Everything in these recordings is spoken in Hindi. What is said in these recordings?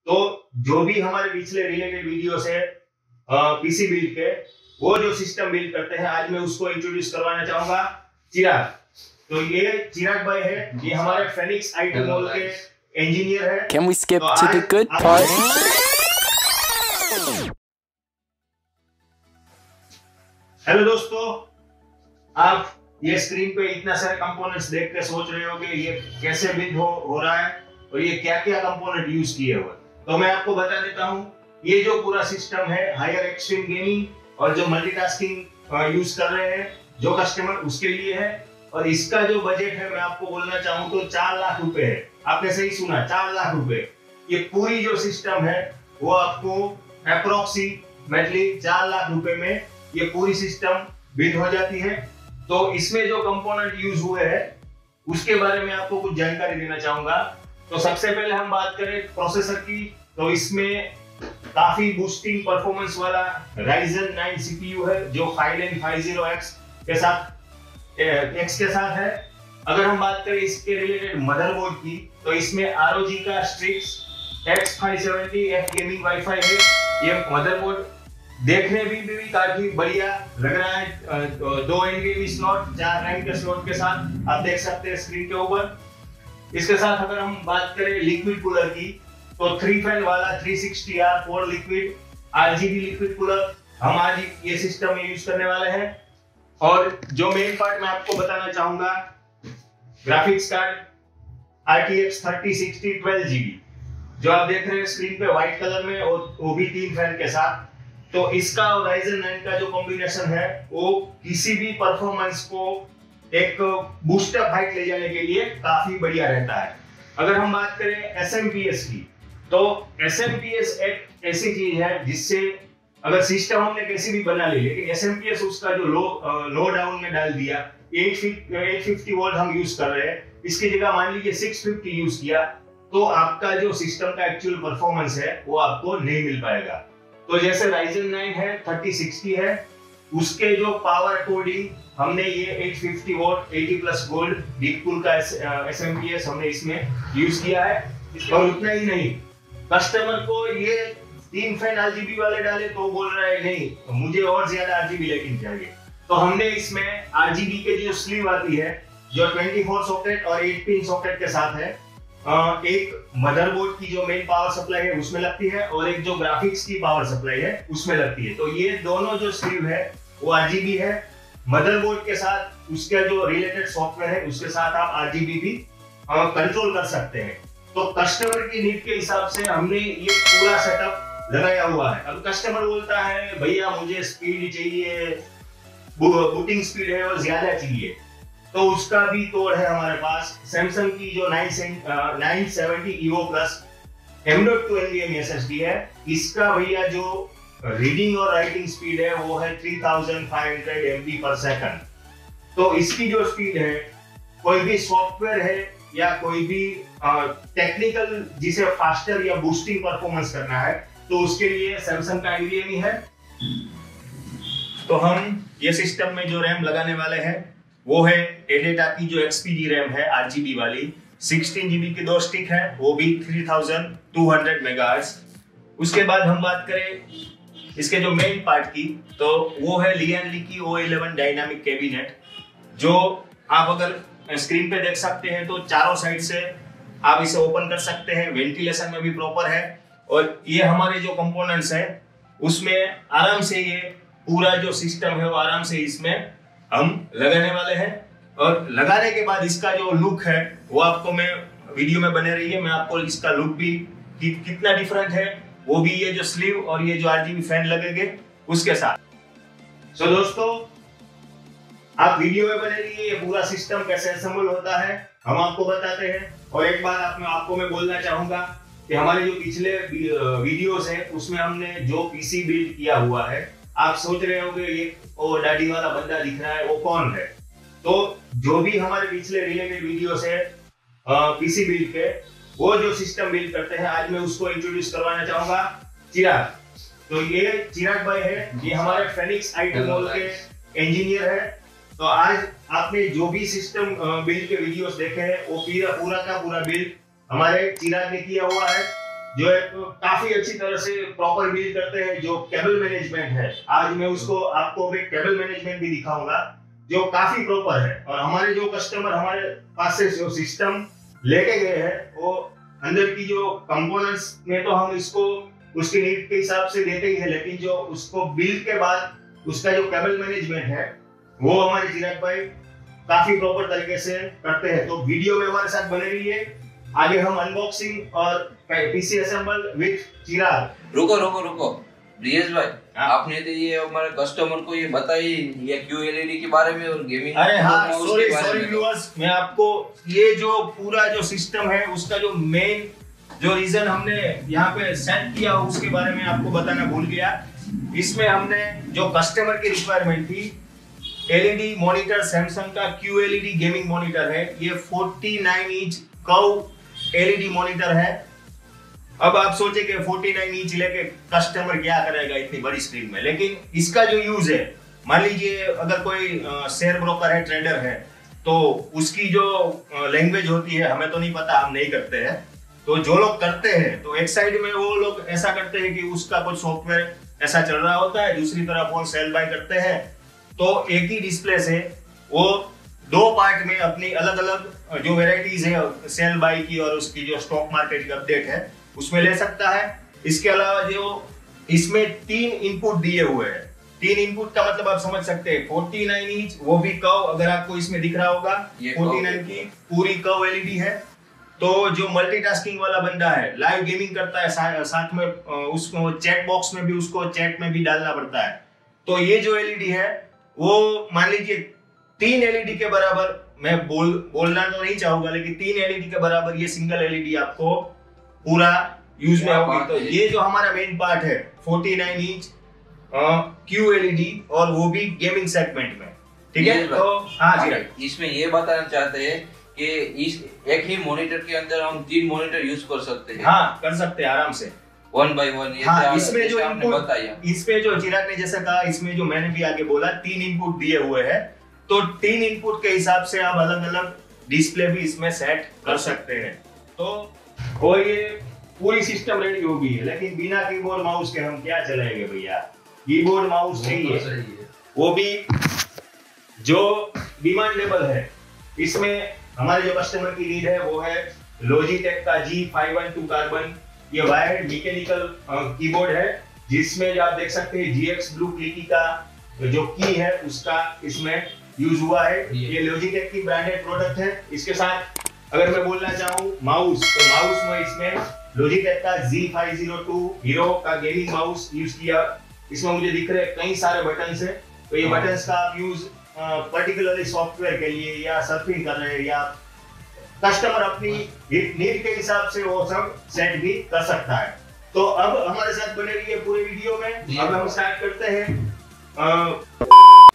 तो जो भी हमारे पिछले रिलेटेड वीडियोस है पीसी बिल्ड के, वो जो सिस्टम बिल्ड करते हैं, आज मैं उसको इंट्रोड्यूस करवाना चाहूंगा। चिराग, तो ये चिराग भाई है, ये हमारे फेनिक्स आईटी मॉल के इंजीनियर है। Can we skip to the good part? Hello दोस्तों, आप ये स्क्रीन पे इतना सारे कंपोनेंट्स देख के सोच रहे हो कि ये कैसे बिल्ड हो रहा है और ये क्या क्या कंपोनेंट यूज किए हुए। तो मैं आपको बता देता हूँ, ये जो पूरा सिस्टम है हायर एक्सट्रीम गेमिंग और जो मल्टीटास्किंग यूज कर रहे हैं जो कस्टमर, उसके लिए है। और इसका जो बजट है, मैं आपको बोलना चाहूँ तो 4 लाख रुपए है। आपने सही सुना, 4 लाख रुपए। ये पूरी जो सिस्टम है वो आपको अप्रोक्सीमेटली 4 लाख रुपए में ये पूरी सिस्टम बिल्ड हो जाती है। तो इसमें जो कंपोनेंट यूज हुए हैं उसके बारे में आपको कुछ जानकारी देना चाहूंगा। तो सबसे पहले हम बात करें प्रोसेसर की, तो इसमें काफी बूस्टिंग परफॉर्मेंस वाला Ryzen 9 CPU है जो 5950X के साथ है। अगर हम बात करें इसके रिलेटेड मदरबोर्ड की, तो इसमें ROG का Strix X570F गेमिंग वाईफाई है। ये मदरबोर्ड देखने भी काफी बढ़िया लग रहा है। 2 NVMe स्लॉट, 4 रैम के स्लॉट के साथ आप देख सकते हैं स्क्रीन के ऊपर। इसके साथ अगर हम बात करें लिक्विड कूलर की, तो 3 फैन वाला 360R4 liquid RGB liquid cooler हम आज ये सिस्टम में यूज करने वाले हैं। और जो मेन पार्ट मैं आपको बताना चाहूंगा, ग्राफिक्स कार्ड RTX 3060 12GB जो आप देख रहे हैं स्क्रीन पे व्हाइट कलर में, और वो भी 3 फैन के साथ। तो इसका और Ryzen 9 का जो कॉम्बिनेशन है वो किसी भी परफॉर्मेंस को एक बूस्टअप हाइट ले जाने के लिए काफी बढ़िया रहता है। अगर हम बात करें SMPS की, तो SMPS एक ऐसी चीज है जिससे अगर सिस्टम हमने कैसी भी बना ली, लेकिन SMPS उसका जो लो डाउन में डाल दिया, 850 वोल्ट हम यूज कर रहे हैं, इसकी जगह मान लीजिए 650 यूज किया, तो आपका जो सिस्टम का एक्चुअल परफॉर्मेंस है वो आपको नहीं मिल पाएगा। तो जैसे Ryzen 9 है 3060 है, उसके जो पावर अकॉर्डिंग हमने ये 850 volt 80 plus gold deep cool का SMPS हमने इसमें यूज किया है। और उतना ही नहीं, कस्टमर को ये 3 फैन RGB वाले डाले तो बोल रहा है नहीं मुझे और ज्यादा RGB लेकिन चाहिए। तो हमने इसमें RGB के जो स्लीव आती है जो 24 सॉकेट और 8 पिन सॉकेट के साथ है, एक मदरबोर्ड की जो मेन पावर सप्लाई है उसमें लगती है, और एक जो ग्राफिक्स की पावर सप्लाई है उसमें लगती है। तो ये दोनों जो स्लीव है वो RGB है। मदरबोर्ड के साथ उसका जो रिलेटेड सॉफ्टवेयर है उसके साथ आप RGB भी कंट्रोल कर सकते हैं। तो कस्टमर की नीड के हिसाब से हमने ये पूरा सेटअप लगाया हुआ है। अब कस्टमर बोलता है भैया मुझे स्पीड चाहिए, बूटिंग स्पीड है और ज्यादा चाहिए, तो उसका भी तोड़ है हमारे पास। सैमसंग की जो 970 EVO plus M.2 NVMe SSD है, इसका भैया जो रीडिंग और राइटिंग स्पीड है वो है 3500 MB पर सेकंड। तो इसकी जो स्पीड है, कोई भी सॉफ्टवेयर है या कोई भी टेक्निकल जिसे फास्टर या बूस्टिंग परफॉर्मेंस करना है, तो उसके लिए सैमसंग का NVMe है। तो हम ये सिस्टम में जो रैम लगाने वाले हैं वो है एडेटा की जो XPG रैम है RGB वाली, 16GB की 2 स्टिक है, वो भी 3200 मेगाहर्ट्ज। उसके बाद हम बात करें इसके जो मेन पार्ट की, तो वो है Lian Li की O11 डायनामिक कैबिनेट, जो आप अगर स्क्रीन पे देख सकते हैं तो चारों साइड से आप इसे ओपन कर सकते हैं, वेंटिलेशन में भी प्रॉपर है। और ये हमारे जो कंपोनेंट्स है उसमें आराम से ये पूरा जो सिस्टम है वो आराम से इसमें हम लगाने वाले हैं। और लगाने के बाद इसका जो लुक है वो आपको मैं वीडियो में बने रहिए, मैं आपको इसका लुक भी कितना डिफरेंट है वो भी, ये जो स्लीव और ये जो RGB फैन लगेंगे उसके साथ। सो दोस्तों, आप वीडियो में बने रहिए, ये पूरा सिस्टम कैसे असेंबल होता है हम आपको बताते हैं। और एक बात आपको मैं बोलना चाहूंगा कि हमारे जो पिछले वीडियोस है उसमें हमने जो पीसी बिल्ड किया हुआ है, आप सोच रहे होंगे ये वो दाढ़ी वाला बंदा दिख रहा है वो कौन है। तो जो भी हमारे पिछले रिलेटेड वीडियोस है पीसी बिल्ड के, वो जो सिस्टम बिल्ड करते हैं, आज मैं उसको इंट्रोड्यूस करवाना चाहूंगा, चिराग। तो ये चिराग भाई है, ये हमारे फेनिक्स आईटी मॉल के इंजीनियर है। तो आज आपने जो भी सिस्टम बिल्ड के वीडियोस देखे हैं वो पूरा का पूरा बिल्ड हमारे चिराग ने किया हुआ है। जो एक काफी अच्छी तरह से प्रॉपर बिल्ड करते हैं, जो केबल मैनेजमेंट है। आज मैं उसको आपको एक केबल मैनेजमेंट भी दिखाऊंगा जो काफी प्रॉपर है। और हमारे जो कस्टमर हमारे पास से जो सिस्टम लेके गए हैं, वो अंदर की जो कंपोनेंट्स में तो हम इसको उसकी नीड के हिसाब से देते ही है, लेकिन जो उसको बिल्ड के बाद उसका जो केबल मैनेजमेंट है वो हमारे चिराग भाई काफी प्रॉपर तरीके से करते हैं। तो वीडियो में हमारे साथ बने रहिए। आगे हम अनबॉक्सिंग और पीसी असेंबल विद चिराग। रुको ब्रिजेश भाई, आपने तो ये हमारे कस्टमर को ये बताई ये QLED के बारे में और गेमिंग। अरे हाँ, सॉरी व्यूअर्स, मैं आपको ये जो पूरा जो सिस्टम है उसका जो मेन जो रीजन हमने यहाँ पे सेट किया उसके बारे में आपको बताना भूल गया। इसमें हमने जो कस्टमर की रिक्वायरमेंट थी, एलईडी मॉनिटर सैमसंग का QLED गेमिंग मॉनिटर है। ये 49 इंच कर्व एलईडी मॉनिटर है। अब आप सोचे कि 49 इंच लेके कस्टमर क्या करेगा इतनी बड़ी स्क्रीन में, लेकिन इसका जो यूज है, मान लीजिए अगर कोई शेयर ब्रोकर है, ट्रेडर है, तो उसकी जो लैंग्वेज होती है हमें तो नहीं पता, हम नहीं करते हैं। तो जो लोग करते हैं तो एक साइड में वो लोग ऐसा करते हैं कि उसका कुछ सॉफ्टवेयर ऐसा चल रहा होता है, दूसरी तरफ वो सेल बाय करते हैं। तो एक ही डिस्प्ले से वो दो पार्ट में अपनी अलग अलग जो वेराइटीज है सेल बाय की और उसकी जो स्टॉक मार्केट की अपडेट है उसमें ले सकता है। इसके अलावा जो इसमें 3 इनपुट दिए हुए हैं, 3 इनपुट का मतलब आप समझ सकते हैं। 49 इंच वो भी कर्व, अगर आपको इसमें दिख रहा होगा 49 की पूरी कर्व एलईडी है। तो जो मल्टीटास्किंग वाला बंदा है, लाइव गेमिंग करता है, साथ में उसको चैट बॉक्स में भी उसको चैट में भी डालना पड़ता है। तो ये जो एलईडी है वो मान लीजिए 3 एलईडी के बराबर, मैं बोलना तो नहीं चाहूंगा, लेकिन 3 एलईडी के बराबर ये सिंगल एलईडी आपको पूरा यूज में होगी। तो ये जो हमारा मेन पार्ट है 49 इंच QLED और वो भी गेमिंग सेगमेंट में, ठीक है। तो हाँ जी, इसमें ये बताना चाहते हैं कि इस एक ही मॉनिटर के अंदर हम 3 मॉनिटर यूज कर सकते हैं। हाँ, कर सकते हैं आराम से, 1 by 1। हाँ, इसमें जो इसमें जो चिराग ने जैसा कहा, इसमें जो मैंने भी आगे बोला 3 इनपुट दिए हुए हैं। तो 3 इनपुट के हिसाब से आप अलग अलग डिस्प्ले भी इसमें सेट कर सकते हैं। तो वो ये पूरी सिस्टम रेडी हो गई है, लेकिन बिना कीबोर्ड माउस के हम क्या चलाएंगे भैया। कीबोर्ड माउस नहीं है, वो भी जो डिमांडेबल है। इसमें हमारे जो कस्टमर की नीड है वो है लॉजिटेक का G512 कार्बन। ये वायर्ड मैकेनिकल कीबोर्ड है, जिसमें जो आप देख सकते हैं GX ब्लू क्लिकी का जो की है उसका इसमें यूज हुआ है। ये लॉजिटेक की ब्रांडेड प्रोडक्ट है। इसके साथ अगर मैं बोलना चाहूँ माउस, तो माउस में इसमें लॉजिटेक का Z502 हीरो का गेमिंग माउस यूज किया। इसमें मुझे दिख रहे कई सारे बटन्स है। तो ये बटन्स का आप यूज पर्टिकुलरली सॉफ्टवेयर के लिए या सर्फिंग कर रहे हैं या कस्टमर अपनी नीड के हिसाब से वो सब सेट भी कर सकता है। तो अब हमारे साथ बने रहिए पूरे वीडियो में। अब हम स्टार्ट करते हैं।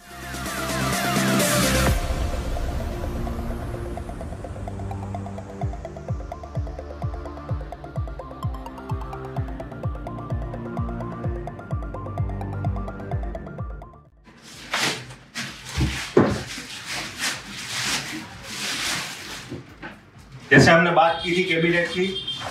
जैसे हमने बात की थी कैबिनेट की,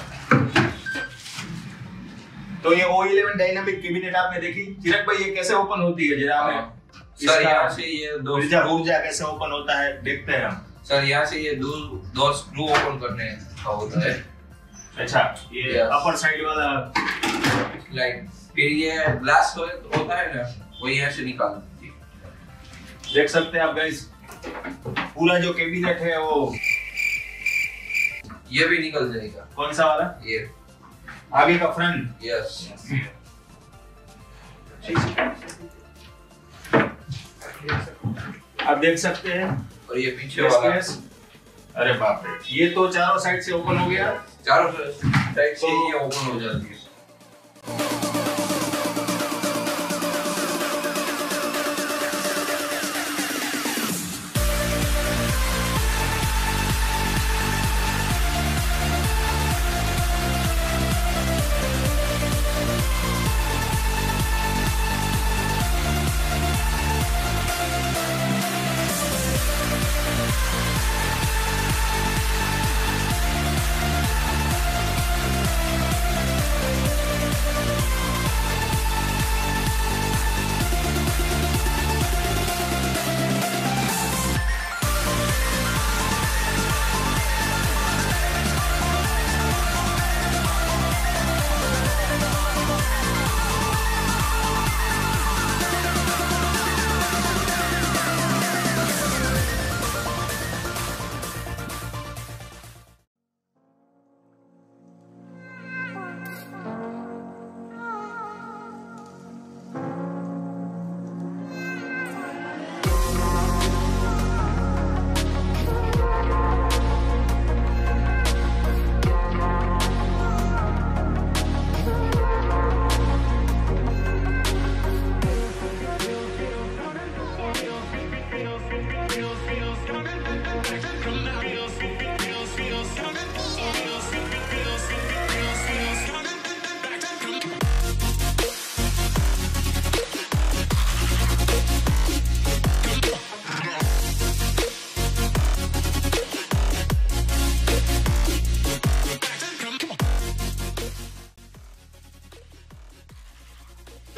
तो ये O11 डायनामिक कैबिनेट आपने देखी। चिराग भाई ये कैसे ओपन होती है, जरा हमें सर यहाँ से ये ऊर्जा कैसे ओपन होता है देखते हैं हम। सर यहाँ से ये दो स्क्रू ओपन करने का होता है। अच्छा, ये अपर साइड वाला लाइट, फिर ये ग्लास होता है ना, वो यहाँ से निकाल देख सकते हैं आप गाइस। पूरा जो कैबिनेट है वो ये भी निकल जाएगा। कौन सा वाला? ये आगे का फ्रंट। यस। आप देख सकते हैं। और ये पीछे वाला। अरे बाप रे, ये तो चारों साइड से ओपन हो गया। चारों साइड से ये ओपन हो जाती है।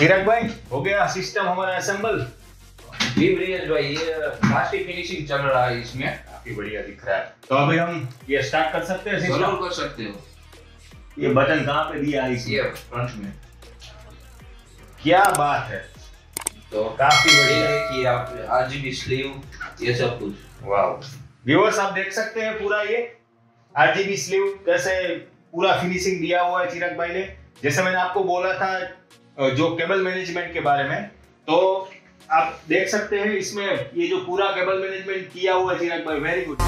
चिराग भाई, हो गया सिस्टम हमारा असेंबल? जी ब्रिजेश भाई, ये प्लास्टिक फिनिशिंग चल रहा है इसमें, काफी बढ़िया दिख रहा है। तो अभी हम ये स्टार्ट कर सकते हैं सिस्टम? जरूर कर सकते हो। ये बटन कहाँ पे दिया है इसमें? ये फ्रंट में। क्या बात है, तो काफी ये बढ़िया। देखिए आप, RGB स्लीव, ये सब कुछ। वाओ, व्यूअर्स आप देख सकते हैं पूरा ये RGB स्लीव कैसे पूरा फिनिशिंग दिया हुआ है चिराग भाई ने। जैसे मैंने आपको बोला था जो केबल मैनेजमेंट के बारे में, तो आप देख सकते हैं इसमें ये जो पूरा केबल मैनेजमेंट किया हुआ है चिराग भाई, वेरी गुड।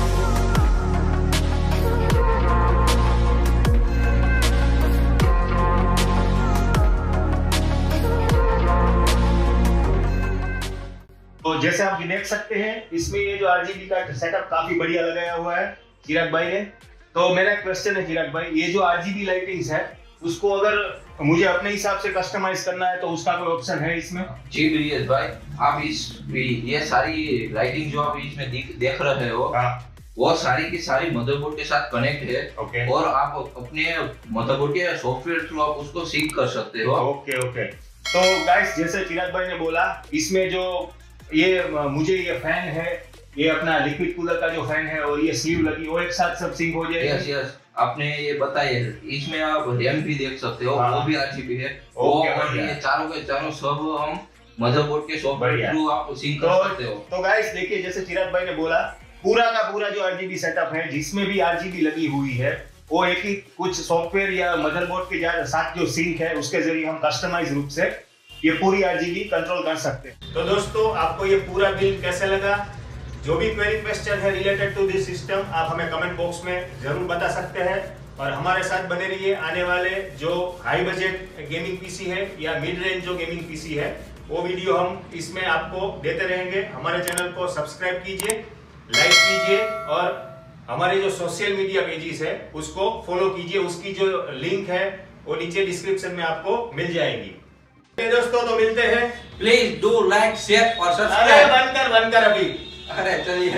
तो जैसे आप देख सकते हैं इसमें ये जो RGB का सेटअप काफी बढ़िया लगाया हुआ है चिराग भाई ने। तो मेरा क्वेश्चन है चिराग भाई, ये जो RGB लाइटिंग्स है उसको अगर मुझे अपने हिसाब से कस्टमाइज करना है तो उसका कोई ऑप्शन है इसमें? जी ब्रिजेश भाई, आप ये सारी लाइटिंग जो आप इसमें देख रहे हो, वो सारी की सारी मदरबोर्ड के साथ कनेक्ट है। ओके। और आप अपने मदरबोर्ड के सॉफ्टवेयर थ्रू आप उसको सिंक कर सकते हो। Okay okay. तो गाइस, जैसे चिराग भाई ने बोला, इसमें जो ये मुझे ये फैन है, ये अपना लिक्विड कूलर का जो फैन है और ये स्लीव लगी, वो एक साथ सब सिंक हो जाएगा? यस यस, आपने ये बताया, इसमें आप रैम भी देख सकते हो, हाँ। वो भी RGB है। वो और ये चारों के चारों सब हम मदरबोर्ड के सॉफ्टवेयर थ्रू आप सिंक कर सकते हो। तो गाइस देखिए, जैसे चिराग भाई ने बोला, पूरा का पूरा जो RGB सेटअप है जिसमें भी RGB लगी हुई है, वो एक ही कुछ सॉफ्टवेयर या मदरबोर्ड के साथ जो सिंक है उसके जरिए हम कस्टमाइज रूप से ये पूरी RGB कंट्रोल कर सकते हैं। तो दोस्तों, आपको ये पूरा बिल कैसे लगा? जो भी क्वेरी क्वेश्चन है रिलेटेड टू दिस सिस्टम, आप हमें कमेंट बॉक्स में जरूर बता सकते हैं। और हमारे साथ बने रहिए। आने वाले जो हाई बजट गेमिंग पीसी है या मिड रेंज जो गेमिंग पीसी है, वो वीडियो हम इसमें आपको देते रहेंगे। हमारे चैनल को सब्सक्राइब कीजिए, लाइक कीजिए और हमारे जो सोशल मीडिया पेजेस है उसको फॉलो कीजिए। उसकी जो लिंक है वो नीचे डिस्क्रिप्शन में आपको मिल जाएगी। दोस्तों, तो मिलते हैं। प्लीज डू लाइक, शेयर और अरे सब्सक्राइब। बनकर अभी अरे चलिए,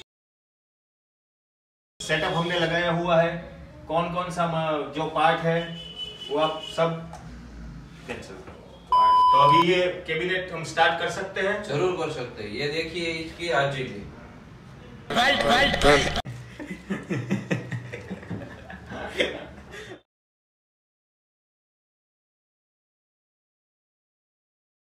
सेटअप हमने लगाया हुआ है। कौन कौन सा जो पार्ट है वो आप सब कैंसिल करो। तो अभी ये कैबिनेट हम स्टार्ट कर सकते हैं? जरूर कर सकते हैं। ये देखिए इसकी RGB।